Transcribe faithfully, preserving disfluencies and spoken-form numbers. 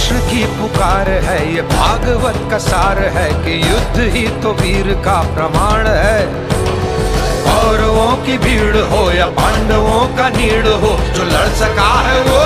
कृष्ण की पुकार है, ये भागवत का सार है कि युद्ध ही तो वीर का प्रमाण है। कौरवों की भीड़ हो या पांडवों का नीड़ हो, जो लड़ सका है वो